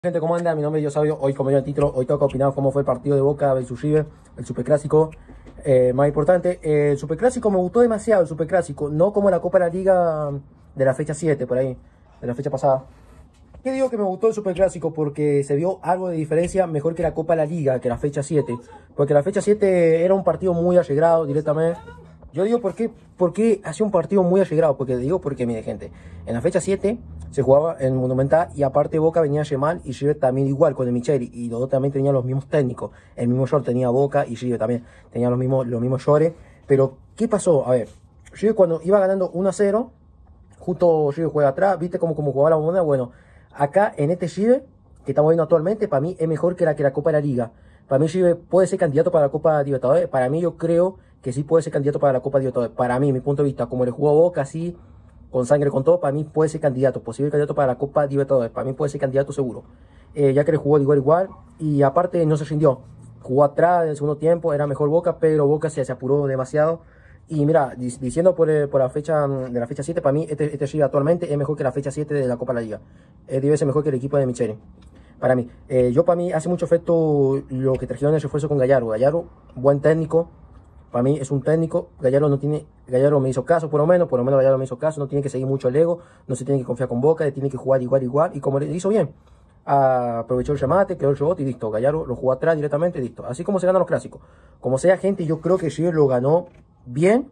Gente, ¿cómo anda? Mi nombre es Diosabio. Hoy, como dio el título, hoy toca opinar cómo fue el partido de Boca versus River, el superclásico más importante. El superclásico me gustó demasiado, el superclásico, no como la Copa de la Liga de la fecha 7, por ahí, de la fecha pasada. ¿Qué digo que me gustó el superclásico? Porque se vio algo de diferencia mejor que la Copa de la Liga, que la fecha 7. Porque la fecha 7 era un partido muy allegrado directamente. Yo digo, ¿por qué hacía un partido muy allegrado? Porque, mire, gente, en la fecha 7 se jugaba en Monumental y aparte Boca venía Yemal y River también igual con el Micheli. Y los dos también tenían los mismos técnicos. El mismo short tenía Boca y River también tenía los mismos shorts. Pero, ¿qué pasó? A ver, River cuando iba ganando 1-0, justo River juega atrás, ¿viste cómo jugaba la moneda? Bueno, acá en este River que estamos viendo actualmente, para mí es mejor que la Copa de la Liga. Para mí River puede ser candidato para la Copa Libertadores. Para mí yo creo que sí puede ser candidato para la Copa Libertadores. Para mí, mi punto de vista, como le jugó a Boca así, con sangre, con todo, para mí puede ser candidato, posible candidato para la Copa Libertadores. Para mí puede ser candidato seguro. Ya que le jugó de igual. Y aparte no se rindió. Jugó atrás en el segundo tiempo, era mejor Boca, pero Boca se apuró demasiado. Y mira, diciendo por la fecha de la fecha 7, para mí este River actualmente es mejor que la fecha 7 de la Copa de la Liga. Debe ser mejor que el equipo de Micheli. Para mí, para mí hace mucho efecto lo que trajeron el refuerzo con Gallardo. Gallardo, buen técnico. Para mí es un técnico. Gallardo me hizo caso, por lo menos Gallardo me hizo caso. No tiene que seguir mucho el ego, no se tiene que confiar con Boca, tiene que jugar igual. Y como le hizo bien, aprovechó el remate, quedó el rebote y listo. Gallardo lo jugó atrás directamente y listo. Así como se ganan los clásicos. Como sea, gente, yo creo que River lo ganó bien,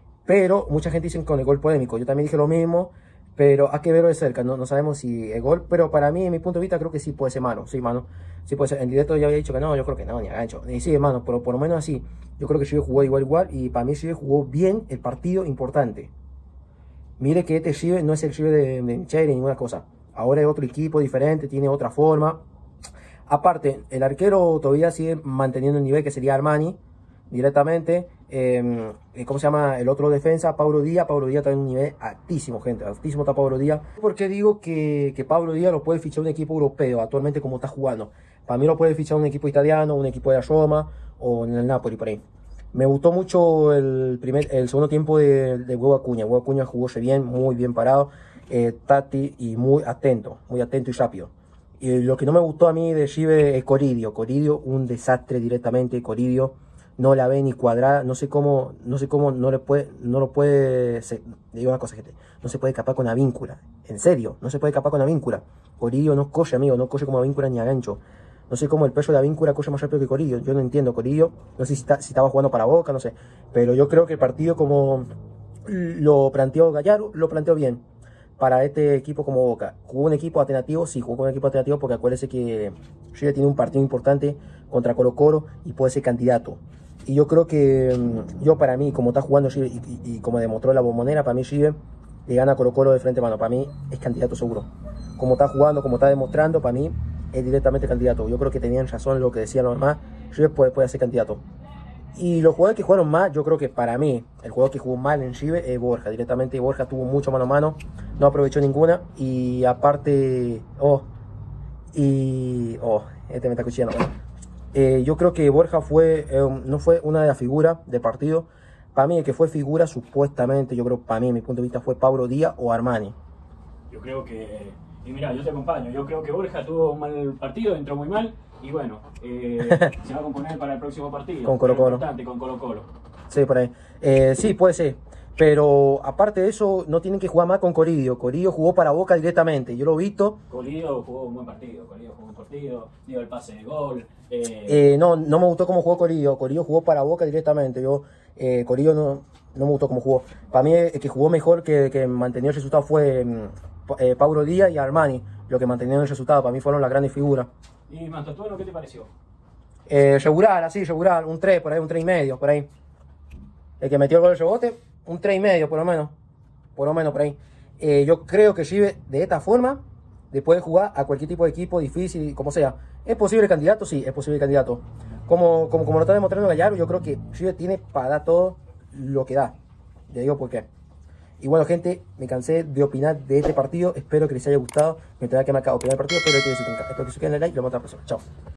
pero mucha gente dice con el gol polémico. Yo también dije lo mismo. Pero hay que verlo de cerca, no sabemos si el gol, pero para mí, en mi punto de vista, creo que sí puede ser mano, sí, mano, sí puede ser. En directo ya había dicho que no, yo creo que no, ni gancho, y sí, hermano, pero por lo menos así, yo creo que River jugó igual, y para mí River jugó bien el partido importante. Mire que este River no es el River de Micheli ni ninguna cosa, ahora es otro equipo diferente, tiene otra forma. Aparte, el arquero todavía sigue manteniendo el nivel que sería Armani, directamente. ¿Cómo se llama el otro defensa? Pablo Díaz está en un nivel altísimo, gente, altísimo está Pablo Díaz. ¿Por qué digo que Pablo Díaz lo puede fichar un equipo europeo actualmente como está jugando? Para mí lo puede fichar un equipo italiano, un equipo de la Roma o en el Napoli, por ahí. Me gustó mucho el segundo tiempo de Hugo Acuña. Hugo Acuña jugó bien, muy bien parado, táctil y muy atento y rápido. Y lo que no me gustó a mí de River es Coridio, un desastre directamente. Coridio no la ve ni cuadrada, no sé cómo no lo puede, digo una cosa, gente, no se puede escapar con la víncula, en serio, no se puede escapar con la víncula. Coridio no corre, amigo, no corre como la víncula ni a gancho. No sé cómo el peso de la víncula corre más rápido que Coridio, yo no entiendo. Coridio, no sé si estaba jugando para Boca, no sé, pero yo creo que el partido como lo planteó Gallardo, lo planteó bien. Para este equipo como Boca, ¿jugó un equipo alternativo? Sí, jugó un equipo alternativo porque acuérdense que River tiene un partido importante contra Colo-Colo y puede ser candidato. Y yo creo que, para mí, como está jugando River y como demostró la Bombonera, para mí River le gana a Colo-Colo de frente a mano. Para mí es candidato seguro. Como está jugando, como está demostrando, para mí es directamente candidato. Yo creo que tenían razón lo que decían los demás. River puede ser candidato. Y los jugadores que jugaron más, yo creo que para mí, el jugador que jugó mal en River es Borja. Directamente Borja tuvo mucho mano a mano, no aprovechó ninguna. Y aparte, este me está cuchillando. Yo creo que Borja no fue una de las figuras del partido. Para mí el que fue figura supuestamente, yo creo, para mí, mi punto de vista, fue Pablo Díaz o Armani. Yo creo que, y mira, yo te acompaño, yo creo que Borja tuvo un mal partido, entró muy mal. Y bueno, se va a componer para el próximo partido. Con Colo-Colo. Con Colo-Colo. Sí, por ahí. Sí, puede ser. Pero aparte de eso, no tienen que jugar más con Coridio. Coridio jugó para Boca directamente. Yo lo he visto. Coridio jugó un buen partido. Dio el pase de gol. No me gustó cómo jugó Coridio. Coridio jugó para Boca directamente. Coridio no me gustó cómo jugó. Para mí, el que jugó mejor, que mantenió el resultado fue Pablo Díaz y Armani. Lo que mantenían el resultado. Para mí fueron las grandes figuras. ¿Y Mantotueno qué te pareció? Regular, un 3, por ahí, un 3,5, por ahí. El que metió el gol del rebote, un 3,5, por lo menos por ahí. Yo creo que River, de esta forma, después de jugar a cualquier tipo de equipo, difícil, como sea. ¿Es posible candidato? Sí, es posible candidato. Como lo está demostrando Gallardo, yo creo que River tiene para dar todo lo que da. Le digo por qué. Y bueno, gente, me cansé de opinar de este partido. Espero que les haya gustado. Me tendrá que marcar opinar del partido, pero espero que se queden en el like y lo vemos a la próxima. Chao.